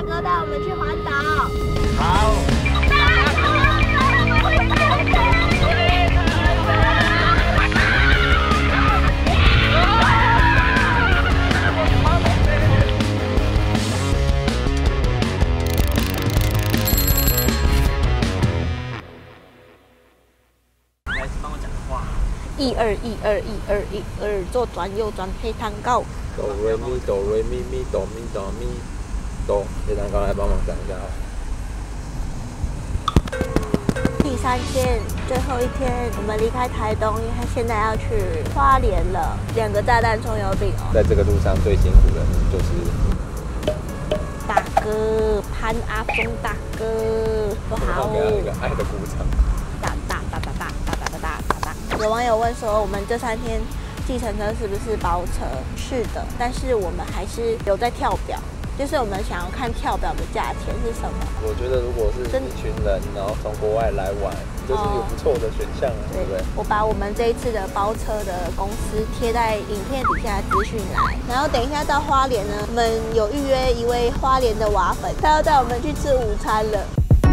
哥带我们去环岛。 好。 121212121，左转右转黑糖糕。 哆瑞咪哆瑞咪咪哆咪哆咪哆，黑糖糕来帮忙讲一下啊。 第3天，最后一天，我们离开台东，因为他现在要去花莲了。2个炸弹葱油饼哦。 在这个路上最辛苦的就是大哥潘阿峰大哥，不好。 给他一个爱的鼓掌。 有网友问说，我们这3天计程车是不是包车？是的，但是我们还是有在跳表，就是我们想要看跳表的价钱是什么。 我觉得如果是一群人，然后从国外来玩，就是有不错的选项，对不对？ 我把我们这一次的包车的公司贴在影片底下资讯栏，然后等一下到花莲呢，我们有预约一位花莲的瓦粉，他要带我们去吃午餐了。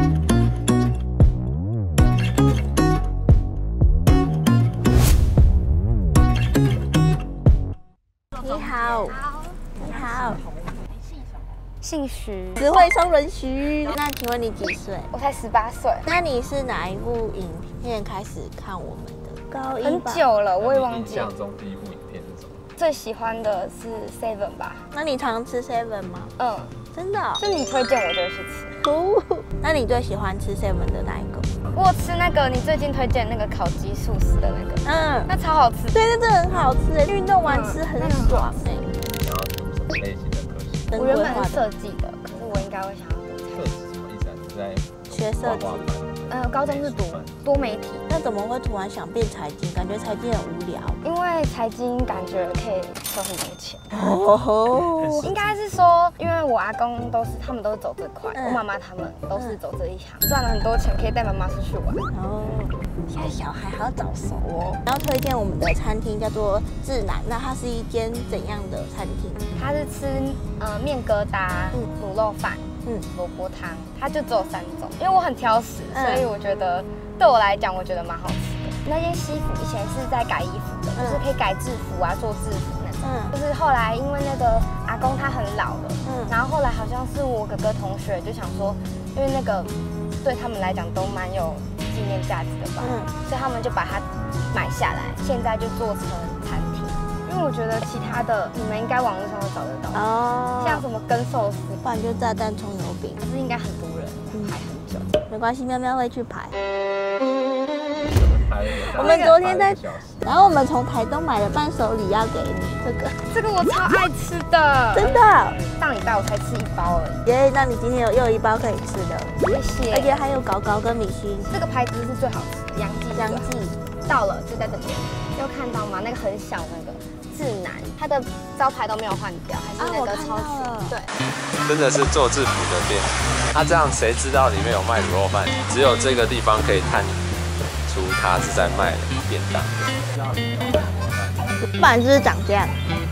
你好，姓徐，只会双人徐。那请问你几岁？ 我才18岁。 那你是哪一部影片开始看我们的？高一很久了，我也忘记。 印象中第一部影片是什么？ 最喜欢的是 Seven 吧。 那你常吃 Seven 吗？ 嗯， 真的哦？ 是你推荐我就会去吃。 哦，那你最喜欢吃 Seven 的哪一个？ 我有吃那个你最近推荐那个烤鸡素食的那个，那超好吃。 对，那真的很好吃诶，运动完吃很爽诶。 然后读什么类型的科系？ 我原本是设计的，可是我应该会想要读设计什么意思啊？你在学设计。 高中是读多媒体。 那怎么会突然想变财经？感觉财经很无聊。 因为财经感觉可以赚很多钱。 哦， 应该是说，因为我阿公他们都是走这块，我妈妈他们都是走这一行，赚了很多钱，可以带妈妈出去玩。 哦，现在小孩还要早熟哦。然后推荐我们的餐厅叫做智南，那它是一间怎样的餐厅？ 它是吃面疙瘩、卤肉饭、萝卜汤，它就只有3种。因为我很挑食，所以我觉得对我来讲，我觉得蛮好吃的。那件西服以前是在改衣服的，就是可以改制服啊，做制服那种。就是后来因为那个阿公他很老了，然后后来好像是我哥哥同学就想说，因为那个对他们来讲都蛮有纪念价值的吧，所以他们就把它买下来，现在就做成餐厅。因为我觉得其他的你们应该网络上都找得到哦，像什么跟寿司， 不然就炸弹葱油饼， 可是应该很多人排很久。 没关系，喵喵会去排。 我们昨天在，然后我们从台东买了伴手礼要给你， 这个我超爱吃的， 真的。 上礼拜我才吃1包而已。 耶，那你今天又有1包可以吃的， 谢谢。 而且还有糕糕跟米心， 这个牌子是最好吃的，杨记。到了就在这边，有看到吗？那个很小那个智南，它的招牌都没有换掉，还是那个超市。对， 真的是做制服的店。他这样谁知道里面有卖卤肉饭？只有这个地方可以看出他是在卖便当。 不然就是长这样。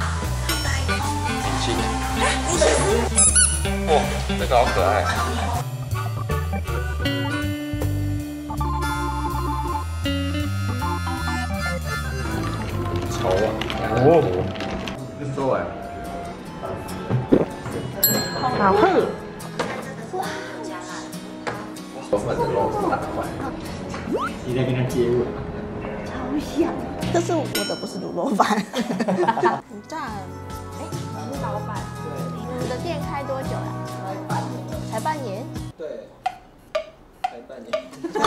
亲，哇，这个好可爱。稠啊！哦，收哎。 好喝。 肉粉的肉是大块。 你在跟他接吻。 超像。这是我的，不是卤肉饭。很赞。哎，你是老板？对。你们的店开多久了？才半年。 对。才半年。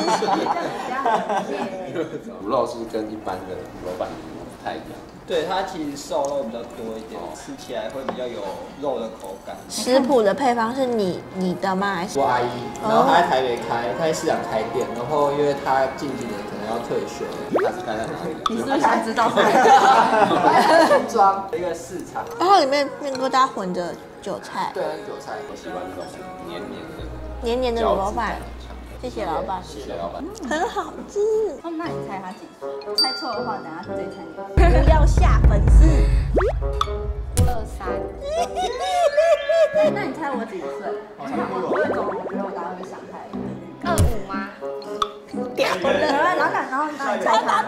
卤肉是跟一般的卤肉饭不太一样。 对，它其实瘦肉比较多一点，吃起来会比较有肉的口感。 食谱的配方是你的吗？还是我阿姨，然后她在台北开，她在市场开店，然后因为她近几年可能要退休，她是开在哪里？ 你是不是想知道？ 村庄一个市场， 然后里面面疙瘩混着韭菜， 对，韭菜。 我喜欢这种黏黏的、 黏黏的卤肉饭。谢谢老板， 谢谢老板， 很好吃。 那你猜他几岁？猜错的话，等下直接猜你。 不要吓粉丝。 23。 对。那你猜我几岁？我有种，我觉得我答案会想太 25吗？ 屌了。然后你猜他。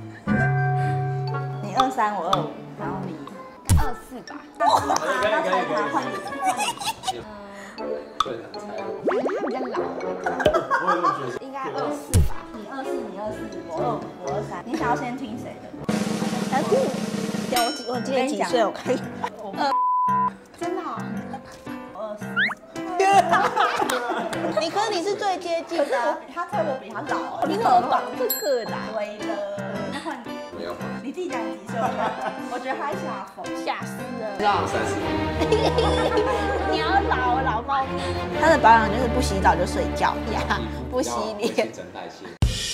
你23，我25，然后你 24吧。 那猜他换你。 最难猜。 他比较老。应该24吧。 你24，我23。你想要先听谁的？ 还是我今年几岁？我看。 真的哦。 你可是你是最接近的啊， 他猜我比他老， 你怎么绑这个的啊？ 对了，那换你。 没有， 你自己讲你几岁？我觉得他吓疯， 吓死了！ 30。 你要老猫咪。他的保养就是不洗澡就睡觉呀，不洗脸。 新陈代谢。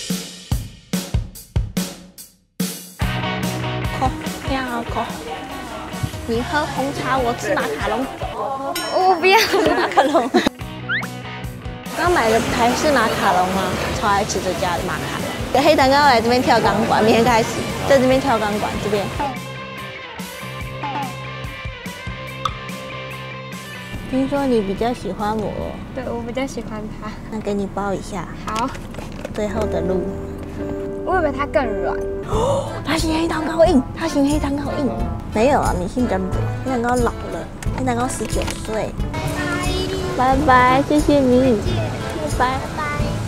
口，你好口。你喝红茶，我吃马卡龙。 我不要马卡龙。刚买的台式马卡龙吗？超爱吃这家的马卡龙。黑蛋糕来这边跳钢管，明天开始在这边跳钢管，这边。听说你比较喜欢我， 对我比较喜欢他。 那给你抱一下。 好。 最后的路。 我以为它更软。 他型黑蛋糕硬，他型黑蛋糕硬。没有啊，你姓真不？黑蛋糕老了，黑蛋糕19岁。拜拜，谢谢你。拜拜。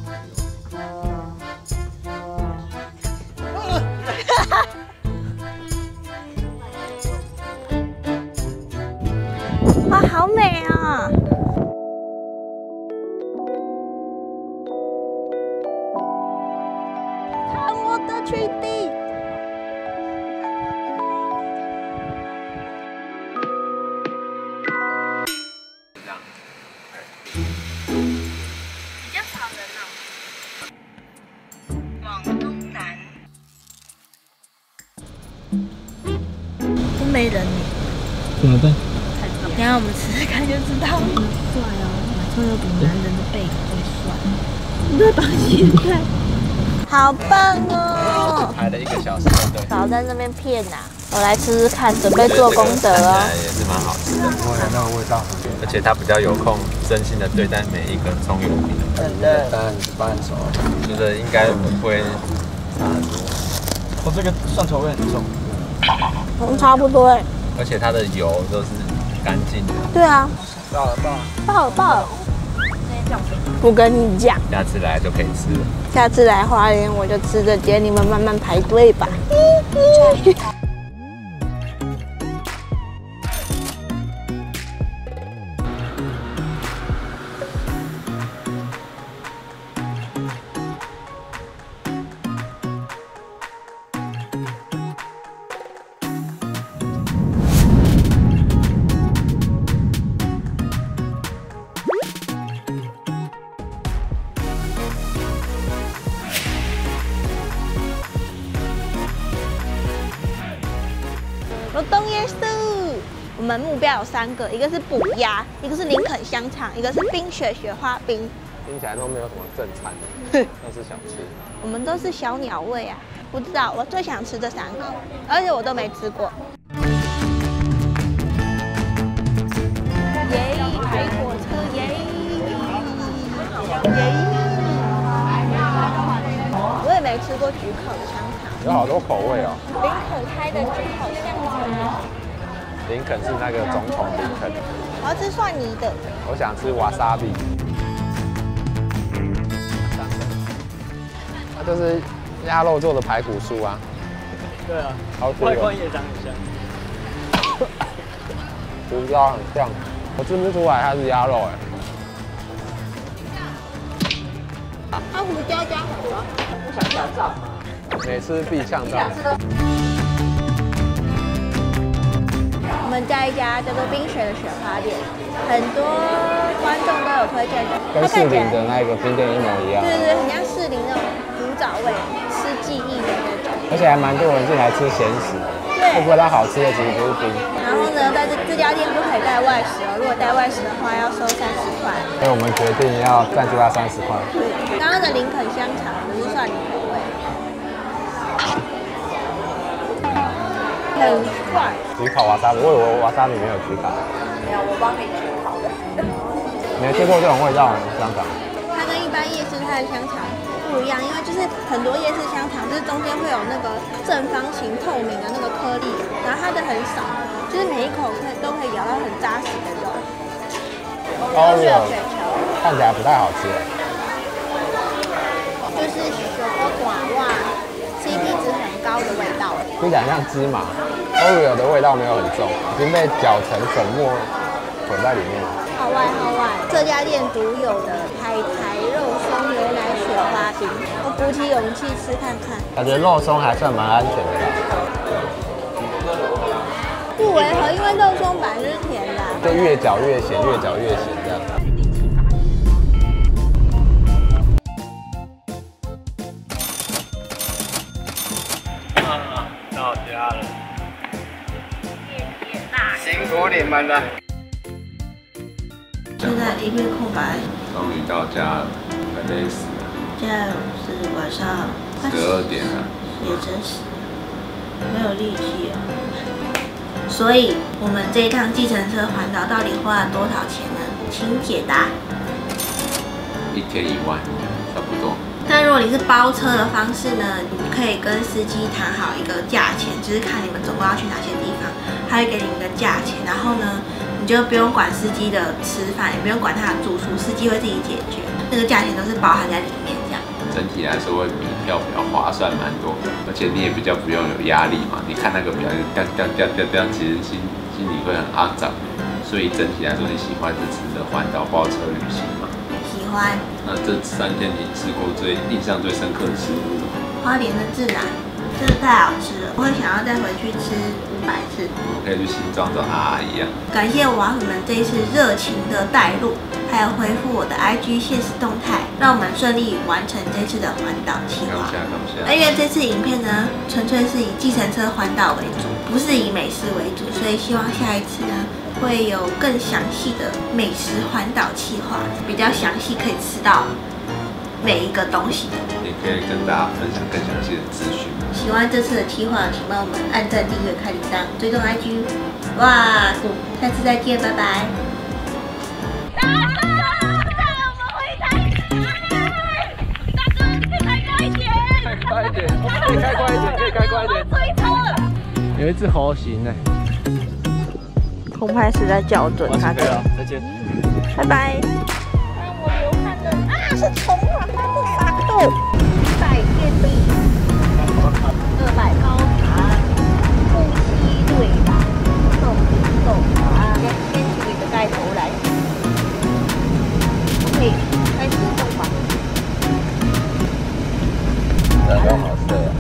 哇，好美啊！看我的3D。 比较少人哦。 往东南。都没人呢。 怎么办？ 等下我们吃吃看就知道了。帅哦，马上有比男人的背会帅。你在绑鞋带，好棒哦！ 排了1个小时，对。 少在那边骗呐！我来吃吃看，准备做功德哦。 也是蛮好吃的， 那个味道， 而且他比较有空，真心的对待每一个葱油饼。 真的，当然你是半熟。 觉得应该不会差很多。 我这个蒜头味很重。 差不多哎。 而且它的油都是干净的。 对啊。 爆了。 爆了。不跟你讲， 下次来就可以吃了。 下次来花莲我就吃这间，你们慢慢排队吧。罗东夜市，我们目标有3个，一个是补鸭，一个是林肯香肠，一个是冰雪雪花冰。 听起来都没有什么正餐，都是小吃。 我们都是小鸟胃啊，不知道，我最想吃这3个，而且我都没吃过。耶，排火车耶！我也没吃过焗烤的香肠。 有好多口味哦。 林肯开的焗烤香肠。 林肯是那个总统林肯。 我要吃蒜泥的。 我想吃瓦萨比。它就是鸭肉做的排骨酥啊。 对啊， 好吃。 外观也长很像。 不知道很像，我吃不出来它是鸭肉哎。 它胡椒加什么？ 不想挑战吗？ 每次必呛到。 我们在一家叫做冰雪的雪花店，很多观众都有推荐的， 跟士林的那个冰店一模一样。 对对对，很像士林那种古早味，吃记忆的那种。 而且还蛮多人进来吃咸食。 对。 会不会它好吃的其实不是冰？ 然后呢，在这家店不可以带外食哦，如果带外食的话要收30块。 所以我们决定要赞助他30块。 对，刚刚的林肯香肠不是蒜泥口味。很快。 焗烤瓦萨比，我以为瓦萨比没有焗烤。 没有，我帮你焗烤。 没见过这种味道，香肠。 它跟一般夜市它的香肠不一样，因为就是很多夜市香肠，就是中间会有那个正方形透明的那个颗粒，然后它的很少，就是每一口都可以咬到很扎实的肉。 Oreo 看起来不太好吃。 就是小颗短袜 ，CP 值很高的味道。 听起来像芝麻 ，Oreo 的味道没有很重，已经被搅成粉末混在里面了。 好外好外，这家店独有的海苔肉松牛奶雪花冰，我鼓起勇气吃看看。 感觉肉松还算蛮安全的啦， 不违和，因为肉松本来就是甜的、 就越搅越咸，越搅越咸这样。 到家了，辛苦你们了。 现在一片空白， 终于到家了，快累死了。 现在是晚上 12点了， 也真是没有力气啊。所以我们这一趟计程车环岛到底花了多少钱呢？请解答。 1天1万，差不多。 但如果你是包车的方式呢，你可以跟司机谈好一个价钱，就是看你们总共要去哪些地方，他会给你一个价钱，然后呢，你就不用管司机的吃饭，也不用管他的住宿，司机会自己解决，那个价钱都是包含在里面这样。 整体来说会比票比较划算蛮多，而且你也比较不用有压力嘛。你看那个表掉，其实心里会很肮脏。所以整体来说，你喜欢这次的环岛包车旅行吗？ 喜欢。 那这3天你吃过印象最深刻的食物是什么？ 花莲的自然真的太好吃了，我会想要再回去吃500次。 我可以去新庄找阿姨啊。 感谢瓦粉们这一次热情的带路，还有回复我的 IG 限时动态，让我们顺利完成这次的环岛计划。 感谢。 因为这次影片呢，纯粹是以计程车环岛为主，不是以美食为主，所以希望下一次呢，会有更详细的美食环岛计划，比较详细可以吃到每一个东西。 也可以跟大家分享更详细的资讯。 喜欢这次的计划，请帮我们按赞、订阅、开铃铛、追踪 IG。哇，下次再见，拜拜。 快一点，可以开快一点，可以开快一点。有一只猴行哎。 空拍时在校准它的。 再见。 拜拜。让我流汗的啊，是虫啊，它不发动。100电力，200高塔，呼吸对吧？动啊，先取你的盖头来。OK，开始动吧。 然后